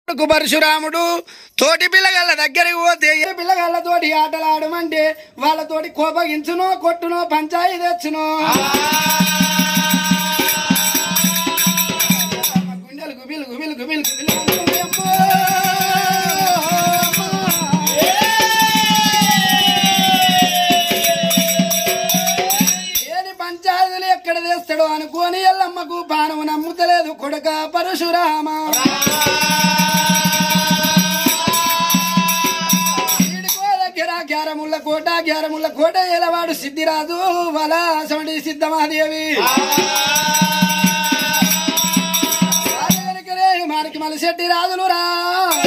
పరశురాముడు తోటి పిల్లగాళ్ళ దగ్గరికి పోతే ఏ పిల్లగాళ్ళతోటి ఆటలాడమంటే వాళ్ళతోటి కోపగించునో కొట్టునో పంచాయి తెచ్చునో గుండెలు గుబిలు గుబిలు గుబిలు గుబిలు ఏది పంచాయతీలు ఎక్కడ తెస్తాడో అనుకోని ఎల్లమ్మకు బాణము నమ్ముతలేదు కొడుక పరశురామ గ్యారముళ్ళ కోట ఎలవాడు సిద్ధిరాజు వల అసంటి సిద్ధమాదేవి మానికి మలిశెట్టి రాజులు రా